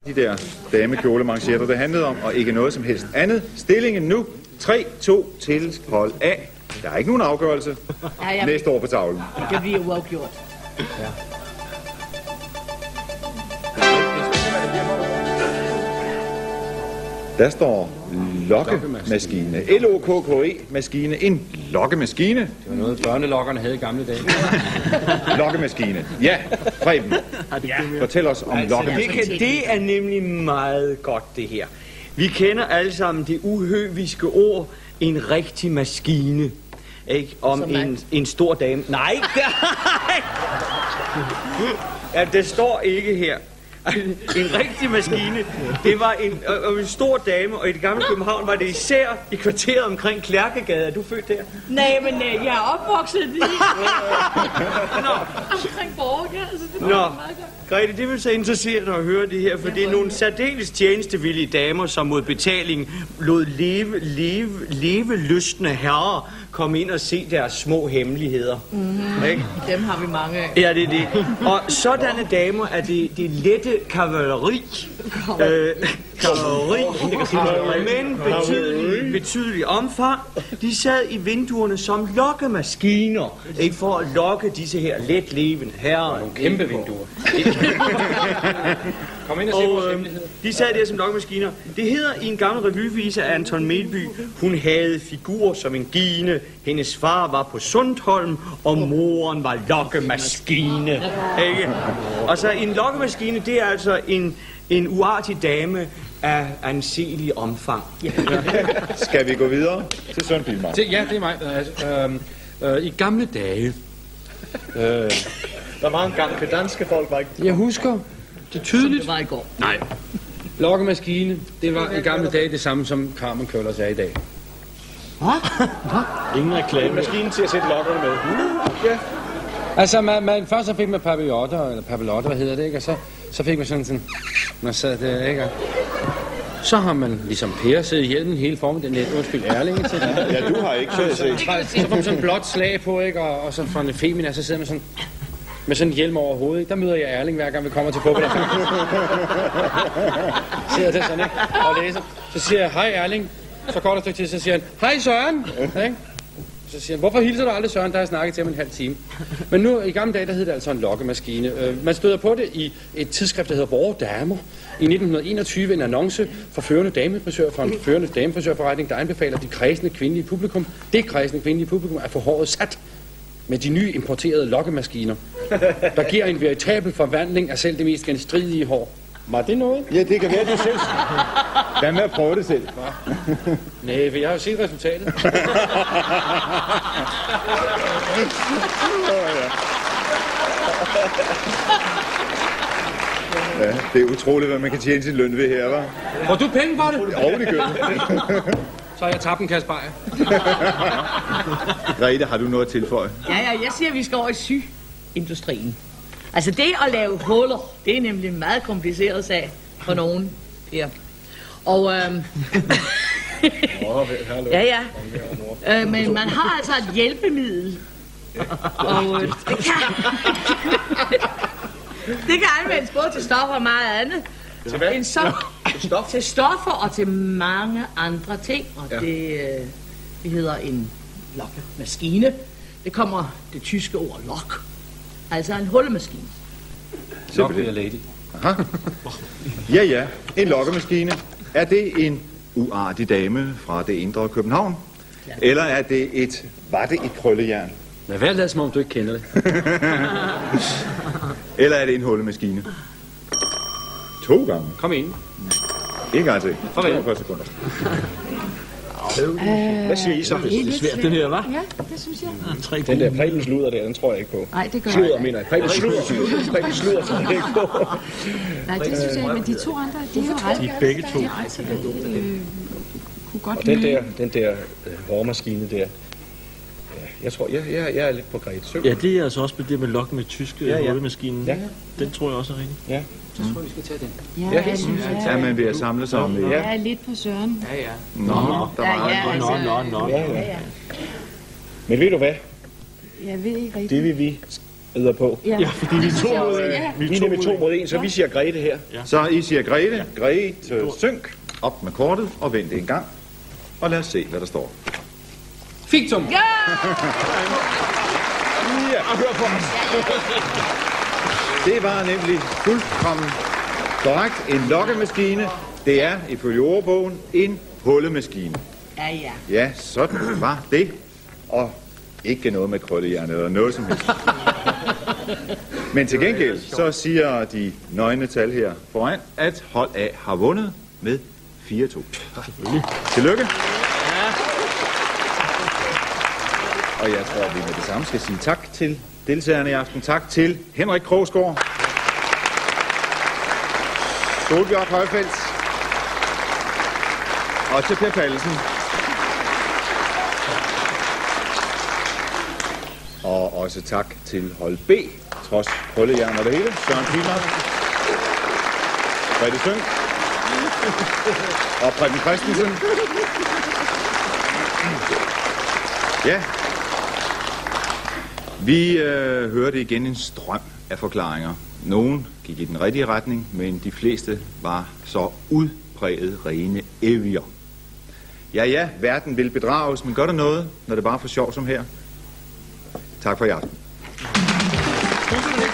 de der damekjolemanchetter, det handlede om, og ikke noget som helst andet. Stillingen nu, 3-2 til hold A. Der er ikke nogen afgørelse. Næste år på tavlen. Det bliver uafgjort. Ja. Der står lokkemaskine. L-O-K-K-E-maskine. En lokkemaskine. Det var noget, børnelokkerne havde i gamle dage. Lokkemaskine. Ja, Preben. Fortæl os om lokkemaskine. Det er nemlig meget godt, det her. Vi kender alle sammen det uhøviske ord, en rigtig maskine. Ikke? Om en stor dame. Nej, ja, det står ikke her. En rigtig maskine. Det var en stor dame, og i det gamle København var det især i kvarteret omkring Klærkegade. Er du født der? Nej, men jeg er opvokset lige omkring Borgergade. Nå, Grete, det vil så interessere dig at høre det her, for det er nogle særdeles tjenestevillige damer, som mod betaling lod levelystne herrer komme ind og se deres små hemmeligheder. Ikke? Dem har vi mange af. Ja, det er det. Og sådanne damer er det lette kavaleri. Men betydelig omfang. De sad i vinduerne som lokkemaskiner, ikke, for at lokke disse her let levende herrer. Nogle kæmpe vinduer. Kom ind og se vores hemmeligheder. De sad der som lokkemaskiner. Det hedder i en gammel revyvise af Anton Melby: hun havde figur som en gine, hendes far var på Sundholm, og moren var lokkemaskine. Ikke? Og så en lokkemaskine, det er altså en uartig dame af anselig omfang. Skal vi gå videre til Søren Pilmark? Ja, det er mig. I gamle dage... Der var en gang, det danske folk var ikke... Jeg husker det tydeligt. Det var i går. Nej. Lokkemaskine, det var i gamle dage det samme som Carmen Køllers er i dag. Hvad? Ingen reklame. Maskinen til at sætte lokkerne med. Ja. Altså, først så fik man papillotter, hvad hedder det, ikke? Og så fik man sådan, man sad der, ikke? Så har man, ligesom Per, siddet i hjelmen hele formiddagen, lidt undskyld Erling til det. Ja, du har ikke set. Så får man sådan en blåt slag på, ikke? Og så fra en femina, så sidder man sådan med sådan en hjelm over hovedet, ikke? Der møder jeg Erling, hver gang vi kommer til fodbold. Sidder der sådan, ikke? Og læser. Så siger jeg, hej Erling. Så går der et stykke til, så siger han, hej Søren. Ikke? Så siger han, hvorfor hilser du aldrig Søren? Der har jeg snakket til ham en halv time. Men nu, i gamle dage, der hed det altså en lokkemaskine. Man støder på det i et tidsskrift, der hedder Vore Damer. I 1921 en annonce for førende damefrisør, for en førende damefrisørforretning, der anbefaler det kredsende kvindelige publikum at få håret sat med de nye importerede lokkemaskiner, der giver en veritabel forvandling af selv det mest genstridige hår. Var det noget? Ja, det kan være, du selv. Hvad med at prøve det selv? Nej, for jeg har jo set resultatet. Ja, det er utroligt, hvad man kan tjene sin løn ved her, hva'? Får du penge for det? Oven i købet. Så har jeg tabt en kasse bajer. Grete, har du noget at tilføje? Ja, jeg siger, at vi skal over i syindustrien. Altså det at lave huller, det er nemlig en meget kompliceret sag for nogen. Ja. Og men man har altså et hjælpemiddel. Og det kan anvendes både til stoffer og meget andet. Til stoffer og til mange andre ting. Og det hedder en lokkemaskine. Det kommer det tyske ord lok. Altså en hullemaskine. Lok bliver lady. Aha. Ja. En lokkemaskine. Er det en uartig dame fra det indre København? Ja. Eller var det et krøllejern? Lad være lad som om du ikke kender det. Eller er det en hullemaskine? 2 gange. Kom ind. En gang til. 42 sekunder. Hvad siger I så? Det er svært, det her, hva'? Ja, det synes jeg. Den der Preben sluder der, den tror jeg ikke på. Nej, det gør sluder, jeg. mener jeg. Preben sluder, tror jeg ikke på. Nej, det synes jeg, men de 2 andre, de er jo ret. De er begge 2. Kunne godt og den der hårmaskine der. Jeg tror, jeg er lidt på Grete. Ja, det er altså også det med lokken med tyske hullemaskinen. Ja. Den tror jeg også er rigtig. Ja. Så tror jeg, vi skal tage den. Ja, det synes jeg. Er man ved at samle sig om det? Jeg er lidt på Søren. Ja. Nå, der var Nå. Men ved du hvad? Jeg ved ikke rigtigt. Det vil vi æder på. Ja, fordi vi er to mod en. Ja. Vi er nemlig 2 mod 1, så vi siger Grete her. Så I siger Grete. Grete, synk op med kortet og vend det en gang. Og lad os se, hvad der står. Fiktum. Ja! Ja, hør på os. Det var nemlig fuldkommen korrekt. En lokkemaskine, det er ifølge ordbogen en hullemaskine. Ja, ja. Ja, sådan var det. Og ikke noget med krøllejern eller noget som helst. Men til gengæld, så siger de nøgne tal her foran, at hold A har vundet med 4-2. Tillykke. Og jeg tror, vi med det samme skal sige tak til deltagerne i aften. Tak til Henrik Krogsgaard, Solbjørn Højfeldt og til Per Pallesen. Og også tak til hold B, trods krøllejern og det hele. Søren Pilmark, Fredrik Sønk og Preben Christensen. Ja, vi hørte igen en strøm af forklaringer. Nogle gik i den rigtige retning, men de fleste var så udpræget rene evier. Ja, verden vil bedrages, men gør der noget, når det bare er for sjov som her? Tak for i aften.